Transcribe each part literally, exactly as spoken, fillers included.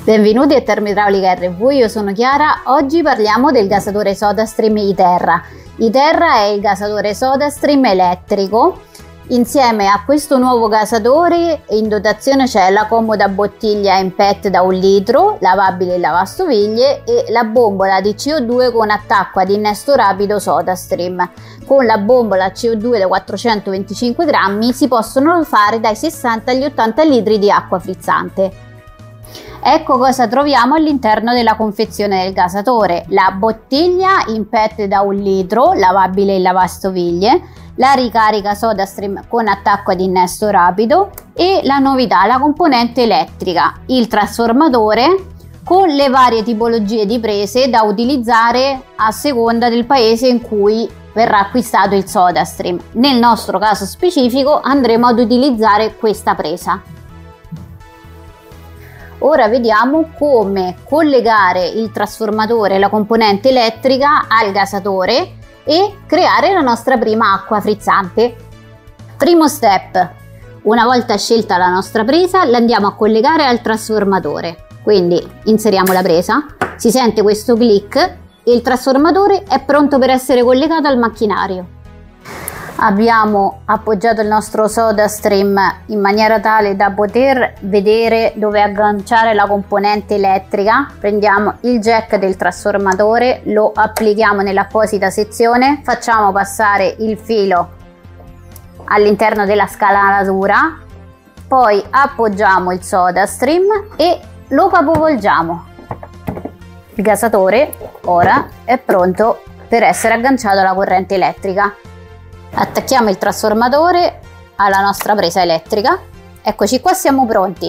Benvenuti a Termoidraulica erre vu, io sono Chiara. Oggi parliamo del gasatore SodaStream iTerra. iTerra è il gasatore SodaStream elettrico. Insieme a questo nuovo gasatore in dotazione c'è la comoda bottiglia in P E T da un litro, lavabile in lavastoviglie, e la bombola di C O due con attacco ad innesto rapido SodaStream. Con la bombola C O due da quattrocentoventicinque grammi si possono fare dai sessanta agli ottanta litri di acqua frizzante. Ecco cosa troviamo all'interno della confezione del gasatore: la bottiglia in P E T da un litro, lavabile in lavastoviglie, la ricarica SodaStream con attacco ad innesto rapido e la novità, la componente elettrica, il trasformatore con le varie tipologie di prese da utilizzare a seconda del paese in cui verrà acquistato il SodaStream. Nel nostro caso specifico andremo ad utilizzare questa presa. Ora vediamo come collegare il trasformatore e la componente elettrica al gasatore e creare la nostra prima acqua frizzante. Primo step: una volta scelta la nostra presa, la andiamo a collegare al trasformatore. Quindi inseriamo la presa, si sente questo click e il trasformatore è pronto per essere collegato al macchinario. Abbiamo appoggiato il nostro SodaStream in maniera tale da poter vedere dove agganciare la componente elettrica. Prendiamo il jack del trasformatore, lo applichiamo nell'apposita sezione, facciamo passare il filo all'interno della scalaratura, poi appoggiamo il SodaStream e lo capovolgiamo. Il gasatore ora è pronto per essere agganciato alla corrente elettrica. Attacchiamo il trasformatore alla nostra presa elettrica. Eccoci qua, siamo pronti.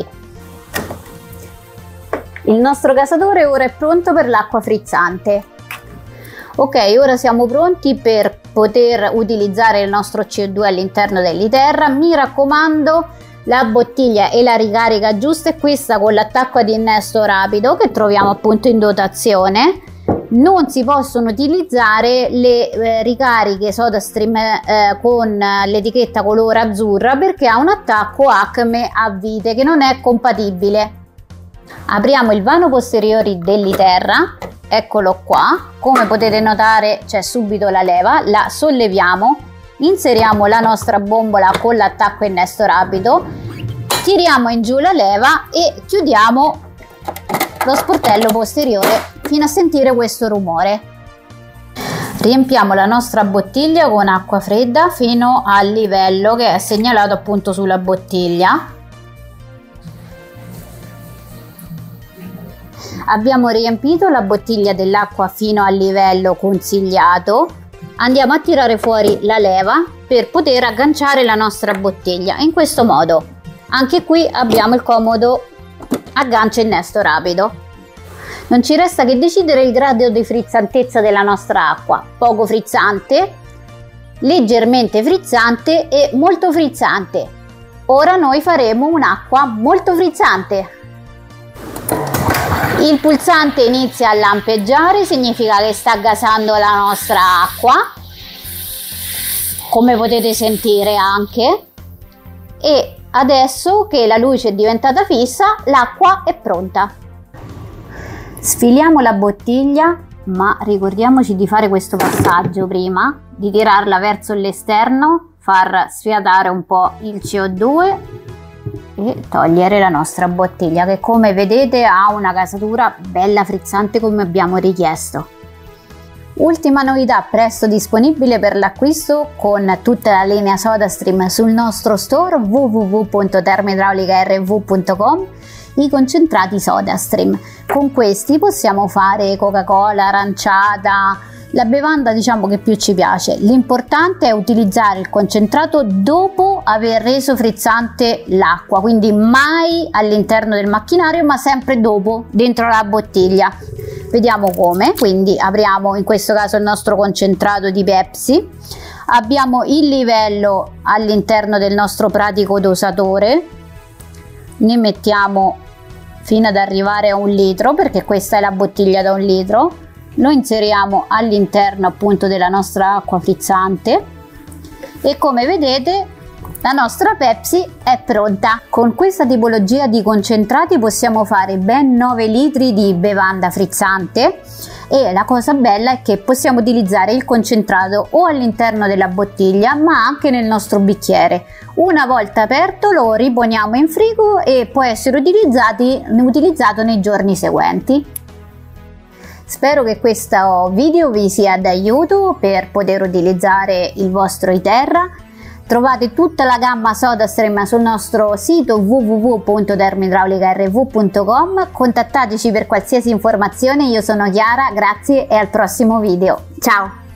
Il nostro gasatore ora è pronto per l'acqua frizzante. Ok, ora siamo pronti per poter utilizzare il nostro C O due all'interno dell'iTerra. Mi raccomando, la bottiglia e la ricarica giusta è questa con l'attacco ad innesto rapido che troviamo appunto in dotazione. Non si possono utilizzare le eh, ricariche SodaStream eh, con l'etichetta colore azzurra perché ha un attacco Acme a vite che non è compatibile. Apriamo il vano posteriore dell'iTerra, eccolo qua. Come potete notare c'è subito la leva, la solleviamo, inseriamo la nostra bombola con l'attacco innesto rapido, tiriamo in giù la leva e chiudiamo lo sportello posteriore fino a sentire questo rumore. Riempiamo la nostra bottiglia con acqua fredda fino al livello che è segnalato appunto sulla bottiglia. Abbiamo riempito la bottiglia dell'acqua fino al livello consigliato. Andiamo a tirare fuori la leva per poter agganciare la nostra bottiglia in questo modo. Anche qui abbiamo il comodo aggancio innesto rapido. Non ci resta che decidere il grado di frizzantezza della nostra acqua: poco frizzante, leggermente frizzante e molto frizzante. Ora noi faremo un'acqua molto frizzante. Il pulsante inizia a lampeggiare, significa che sta gasando la nostra acqua, come potete sentire anche, e adesso che la luce è diventata fissa, l'acqua è pronta. Sfiliamo la bottiglia, ma ricordiamoci di fare questo passaggio prima, di tirarla verso l'esterno, far sfiatare un po' il C O due e togliere la nostra bottiglia che, come vedete, ha una gasatura bella frizzante come abbiamo richiesto. Ultima novità presto disponibile per l'acquisto con tutta la linea SodaStream sul nostro store w w w punto termoidraulica erre vu punto com: i concentrati SodaStream. Con questi possiamo fare Coca-Cola, aranciata, la bevanda diciamo che più ci piace. L'importante è utilizzare il concentrato dopo aver reso frizzante l'acqua, quindi mai all'interno del macchinario ma sempre dopo dentro la bottiglia. Vediamo come. Quindi apriamo in questo caso il nostro concentrato di Pepsi, abbiamo il livello all'interno del nostro pratico dosatore, ne mettiamo fino ad arrivare a un litro perché questa è la bottiglia da un litro, lo inseriamo all'interno appunto della nostra acqua frizzante e come vedete La nostra Pepsi è pronta. Con questa tipologia di concentrati possiamo fare ben nove litri di bevanda frizzante e la cosa bella è che possiamo utilizzare il concentrato o all'interno della bottiglia ma anche nel nostro bicchiere. Una volta aperto lo riponiamo in frigo e può essere utilizzato nei giorni seguenti. Spero che questo video vi sia d'aiuto per poter utilizzare il vostro iTerra. Trovate tutta la gamma SodaStream sul nostro sito w w w punto termoidraulica r v punto com. Contattateci per qualsiasi informazione, io sono Chiara, grazie e al prossimo video. Ciao!